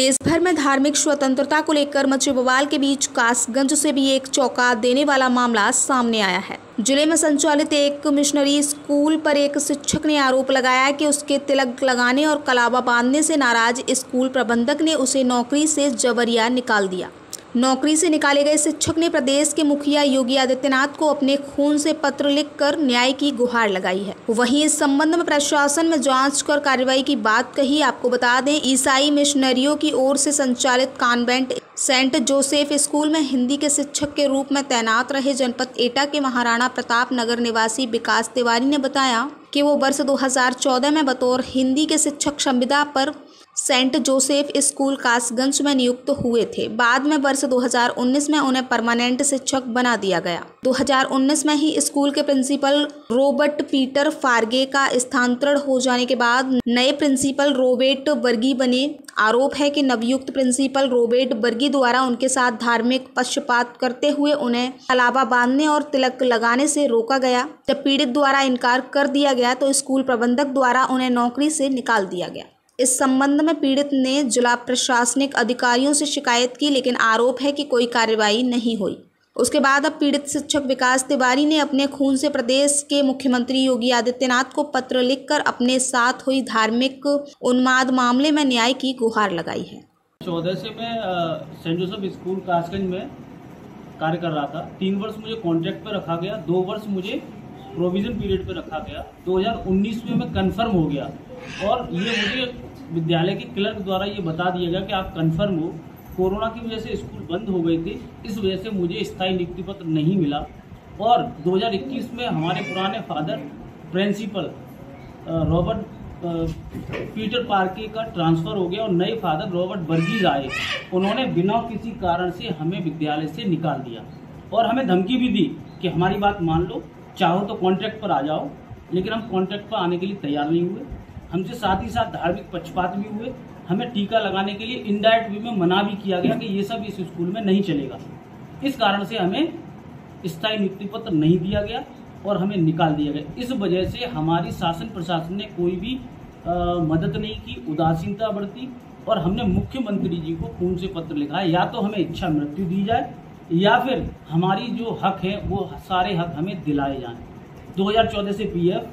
देश भर में धार्मिक स्वतंत्रता को लेकर मचे बवाल के बीच कासगंज से भी एक चौंका देने वाला मामला सामने आया है। जिले में संचालित एक मिशनरी स्कूल पर एक शिक्षक ने आरोप लगाया कि उसके तिलक लगाने और कलावा बांधने से नाराज स्कूल प्रबंधक ने उसे नौकरी से जबरिया निकाल दिया। नौकरी से निकाले गए शिक्षक ने प्रदेश के मुखिया योगी आदित्यनाथ को अपने खून से पत्र लिखकर न्याय की गुहार लगाई है। वहीं इस संबंध में प्रशासन में जांच कर कार्रवाई की बात कही। आपको बता दें, ईसाई मिशनरियों की ओर से संचालित कॉन्वेंट सेंट जोसेफ स्कूल में हिंदी के शिक्षक के रूप में तैनात रहे जनपद एटा के महाराणा प्रताप नगर निवासी विकास तिवारी ने बताया कि वो वर्ष 2014 में बतौर हिंदी के शिक्षक संविदा पर सेंट जोसेफ स्कूल कासगंज में नियुक्त हुए थे। बाद में वर्ष 2019 में उन्हें परमानेंट शिक्षक बना दिया गया। 2019 में ही स्कूल के प्रिंसिपल रॉबर्ट पीटर फार्गे का स्थानांतरण हो जाने के बाद नए प्रिंसिपल रॉबर्ट बर्गी बने। आरोप है कि नवयुक्त प्रिंसिपल रॉबर्ट बर्गी द्वारा उनके साथ धार्मिक पक्षपात करते हुए उन्हें कलावा बांधने और तिलक लगाने से रोका गया। जब पीड़ित द्वारा इनकार कर दिया गया तो स्कूल प्रबंधक द्वारा उन्हें नौकरी से निकाल दिया गया। इस संबंध में पीड़ित ने जिला प्रशासनिक अधिकारियों से शिकायत की, लेकिन आरोप है कि कोई कार्रवाई नहीं हुई। उसके बाद अब पीड़ित शिक्षक विकास तिवारी ने अपने खून से प्रदेश के मुख्यमंत्री योगी आदित्यनाथ को पत्र लिखकर अपने साथ हुई धार्मिक उन्माद मामले में न्याय की गुहार लगाई है। 14 से मैं सेंट जोसेफ स्कूल कासगंज में कार्य कर रहा था। 3 वर्ष मुझे कॉन्ट्रैक्ट पर रखा गया, 2 वर्ष मुझे प्रोविजन पीरियड पर रखा गया। 2019 में मैं कन्फर्म हो गया और ये मुझे विद्यालय के क्लर्क द्वारा ये बता दिया गया कि आप कन्फर्म हो। कोरोना की वजह से स्कूल बंद हो गई थी, इस वजह से मुझे स्थायी नियुक्ति पत्र नहीं मिला और 2021 में हमारे पुराने फादर प्रिंसिपल रॉबर्ट पीटर पार्के का ट्रांसफ़र हो गया और नए फादर रॉबर्ट बर्गीज आए। उन्होंने बिना किसी कारण से हमें विद्यालय से निकाल दिया और हमें धमकी भी दी कि हमारी बात मान लो, चाहो तो कॉन्ट्रैक्ट पर आ जाओ। लेकिन हम कॉन्ट्रैक्ट पर आने के लिए तैयार नहीं हुए। हमसे साथ ही साथ धार्मिक पक्षपात भी हुए। हमें टीका लगाने के लिए इनडायरेक्ट वे में मना भी किया गया कि ये सब इस स्कूल में नहीं चलेगा। इस कारण से हमें स्थायी नियुक्ति पत्र नहीं दिया गया और हमें निकाल दिया गया। इस वजह से हमारी शासन प्रशासन ने कोई भी मदद नहीं की, उदासीनता बरती और हमने मुख्यमंत्री जी को खून से पत्र लिखा है, या तो हमें इच्छा मृत्यु दी जाए या फिर हमारी जो हक है वो सारे हक हमें दिलाए जाएं। 2014 से पीएफ,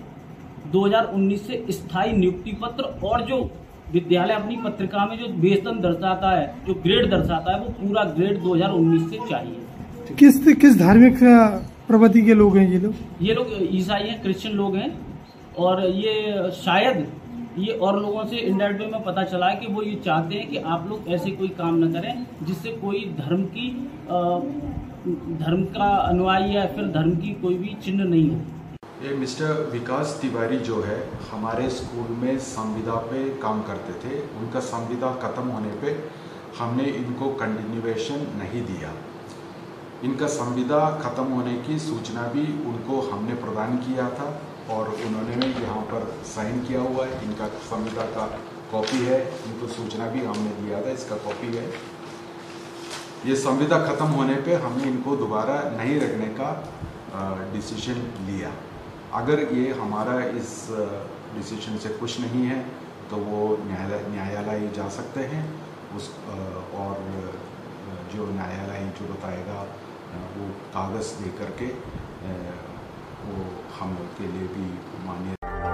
2019 से स्थायी नियुक्ति पत्र और जो विद्यालय अपनी पत्रिका में जो वेतन दर्शाता है, जो ग्रेड दर्शाता है, वो पूरा ग्रेड 2019 से चाहिए। किस धार्मिक प्रवृत्ति के लोग हैं ये लोग? ईसाई हैं, क्रिश्चियन लोग हैं और ये शायद ये और लोगों से इनडायरेक्ट वे में पता चला है कि वो ये चाहते हैं कि आप लोग ऐसे कोई काम न करें जिससे कोई धर्म का अनुयायी या फिर धर्म की कोई भी चिन्ह नहीं हो। ये मिस्टर विकास तिवारी जो है हमारे स्कूल में संविदा पे काम करते थे। उनका संविदा ख़त्म होने पे हमने इनको कंटिन्यूएशन नहीं दिया। इनका संविदा ख़त्म होने की सूचना भी उनको हमने प्रदान किया था और उन्होंने यहाँ पर साइन किया हुआ है। इनका संविदा का कॉपी है, इनको सूचना भी हमने दिया था, इसका कॉपी है। ये संविदा ख़त्म होने पे हमने इनको दोबारा नहीं रखने का डिसीजन लिया। अगर ये हमारा इस डिसीजन से खुश नहीं है तो वो न्यायालय जा सकते हैं और जो न्यायालय जो बताएगा वो कागज़ दे करके वो हम लोग के लिए भी मान्य।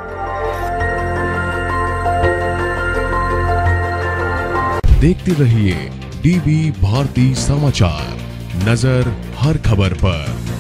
देखते रहिए डीबी भारती समाचार, नजर हर खबर पर।